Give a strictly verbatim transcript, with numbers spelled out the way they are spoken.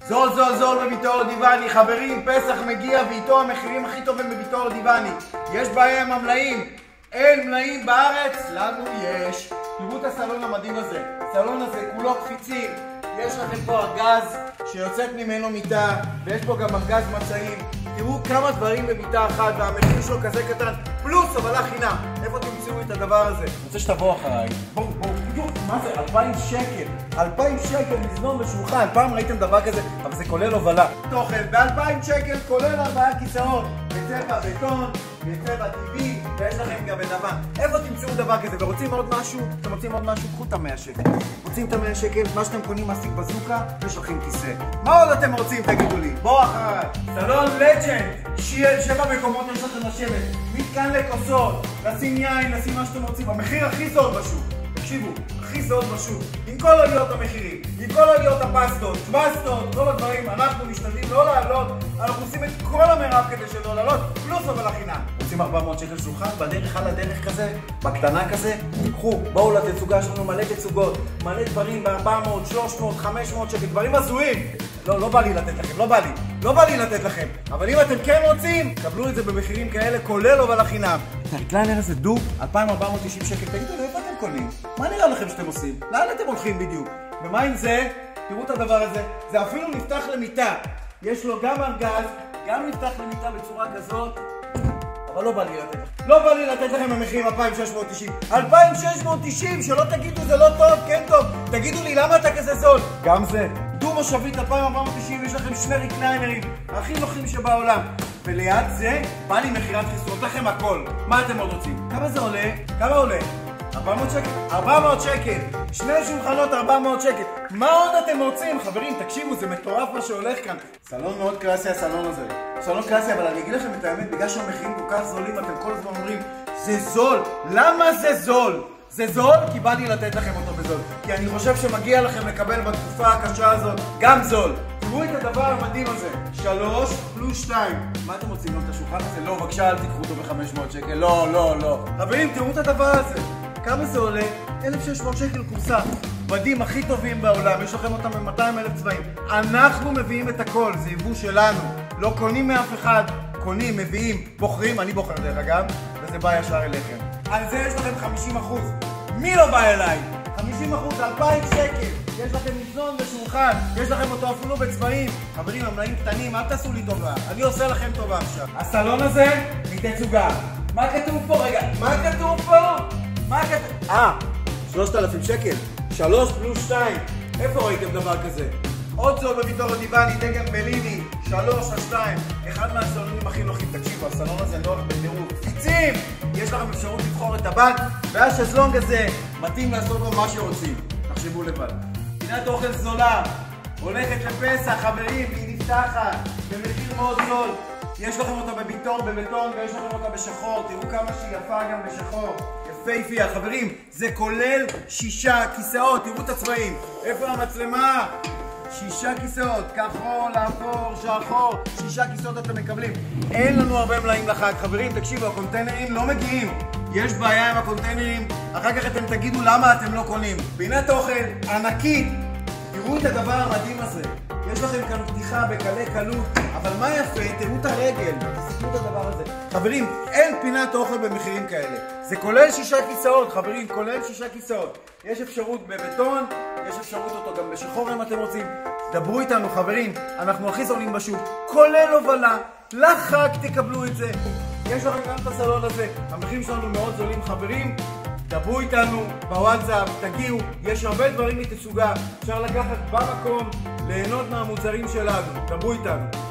זול זול זול בביטור דיווני. חברים, פסח מגיע ואיתו המחירים הכי טובים בביטור דיווני. יש בעיה עם המלאים, אין מלאים בארץ? לנו יש. תראו את הסלון המדהים הזה. הסלון הזה כולו קפיצים. יש לכם פה ארגז שיוצאת ממנו מיטה, ויש פה גם ארגז מצעים. תראו כמה דברים במיטה אחת, והמחיר שלו כזה קטן, פלוס הובלה חינם. איפה תמצאו את הדבר הזה? אני רוצה שתבוא אחריי. בואו, בואו, בדיוק, מה זה? אלפיים שקל. אלפיים שקל מזנון ושולחן. פעם ראיתם דבר כזה, אבל זה כולל הובלה. תוכן, ב-אלפיים שקל כולל ארבעה כיסאות. בצבע בטון, בצבע טבעי, ויש לכם גם בדבן. איפה תמצאו דבר כזה? ורוצים עוד משהו? אתם רוצים עוד משהו? קחו את המאה שקל. רוצים את המאה שקל? מה שאתם קונים מספיק בזוקה, יש לכם כיסא. מה עוד אתם רוצים? תגידו לי. בואו אחריי. סלון לג'נד. שיהיה שבע מקומות יש לכם לשבת. מתקן לכוסות. לשים יין, לשים מה שאתם רוצים. המחיר הכי זול בשוק. תקשיבו, הכי זול בשוק. עם כל עליות המחירים, עם כל עליות הפסטות, שבסטות, כל הדברים, אנחנו משתדלים לא לעלות, אנחנו עושים את כל המרב כדי שלא לעלות, פלוס אבל החינם. רוצים ארבע מאות שקל שולחן, בדרך על הדרך כזה, בקטנה כזה, קחו, בואו לתצוגה שלנו מלא תצוגות, מלא דברים ב-ארבע מאות, שלוש מאות, חמש מאות שקל, דברים הזויים. לא, לא בא לי לתת לכם, לא בא לי, לא בא לי לתת לכם. אבל אם אתם כן רוצים, קבלו את זה במחירים כאלה, כולל אבל החינם. את הרקליינר הזה דו, אלפיים ארבע מאות תשעים שקל, תגידו לי, איפה אתם קונים? מה נראה לכם שאתם עושים? לאן אתם הולכים בדיוק? ומה עם זה? תראו את הדבר הזה, זה אפילו נפתח למיטה. יש לו גם ארגז, גם נפתח למיטה בצורה כזאת, אבל לא בא לי לתת לכם. לא בא לי לתת לכם במחירים אלפיים שש מאות תשעים. אלפיים שש מאות תשעים, שלא תגידו זה לא טוב, כן טוב. תגידו לי למה אתה כזה זול? גם זה. דו מושבית אלפיים ארבע מאות תשעים, יש לכם שני רקליינרים, הכי נוחים שבעולם. וליד זה, בא לי מחירת חיסרות לכם הכל. מה אתם עוד רוצים? כמה זה עולה? כמה עולה? ארבע מאות שקל? ארבע מאות שקל! שני שולחנות ארבע מאות שקל! מה עוד אתם רוצים? חברים, תקשיבו, זה מטורף מה שהולך כאן. סלון מאוד קלאסי הסלון הזה. סלון קלאסי, אבל אני אגיד לכם את האמת, בגלל שהמחירים כל כך זולים, אתם כל הזמן אומרים, זה זול! למה זה זול? זה זול כי בא לי לתת לכם אותו בזול. כי אני חושב שמגיע לכם לקבל בתקופה הקשה הזאת גם זול. תראו את הדבר המדהים הזה. שלוש פלוס שתיים. מה אתם רוצים? לא את השולחן הזה? לא, בבקשה, אל תיקחו אותו ב-חמש מאות שקל. לא, לא, לא. חברים, תראו את הדבר הזה. כמה זה עולה? אלף ושש מאות שקל קורסה. בדים הכי טובים בעולם, יש לכם אותם ב-מאתיים אלף צבעים. אנחנו מביאים את הכל, זה יבוא שלנו. לא קונים מאף אחד, קונים, מביאים, בוחרים, אני בוחר דרך אגב, וזה בא ישר אליכם. על זה יש לכם חמישים אחוז. מי לא בא אליי? חמישים אחוז, אלפיים שקל. יש לכם מזנון ושולחן, יש לכם אותו אפילו בצבעים. חברים, המלאים קטנים, אל תעשו לי טובה. אני עושה לכם טובה עכשיו. הסלון הזה, מתצוגה. מה כתוב פה? רגע, מה כתוב פה? מה כתוב? אה, שלושת אלפים שקל. שלוש פלוס שתיים. איפה ראיתם דבר כזה? עוד זול בביטור דיווני, דגם בליני, שלוש על שתיים. אחד מהסלונים הכי נוחים. תקשיבו, הסלון הזה נוח בטירוף. קפיצים! יש לכם אפשרות לבחור את הבד, והשזלונג הזה מתאים לעשות בו מה שרוצים. תחשבו לבד. פינת אוכל זולה, הולכת לפסח, חברים, היא נפתחת, במחיר מאוד זול. יש לכם אותה בביטור, בבטון, ויש לכם אותה בשחור. תראו כמה שהיא יפה גם בשחור. יפהפייה, חברים, זה כולל שישה כיסאות. תראו את הצבעים. איפה המצלמה? שישה כיסאות, כחול, אפור, שחור, שישה כיסאות אתם מקבלים. אין לנו הרבה מלאים לחג. חברים, תקשיבו, הקונטיינרים לא מגיעים. יש בעיה עם הקונטיינרים, אחר כך אתם תגידו למה אתם לא קונים. פינת אוכל ענקית. תראו את הדבר המדהים הזה. יש לכם כאן פתיחה בקלי קלות, אבל מה יפה? תראו את הרגל, תסתכלו את הדבר הזה. חברים, אין פינת אוכל במחירים כאלה. זה כולל שישה כיסאות, חברים, כולל שישה כיסאות. יש אפשרות בבטון, יש אפשרות אותו גם בשחור אם אתם רוצים. דברו איתנו, חברים, אנחנו הכי זולים בשוק, כולל הובלה. לחג תקבלו את זה. יש לכם גם את הסלון הזה. המחירים שלנו מאוד זולים, חברים. דברו איתנו בוואטסאפ, תגיעו, יש הרבה דברים מתצוגה, אפשר לקחת במקום, ליהנות מהמוצרים שלנו, דברו איתנו.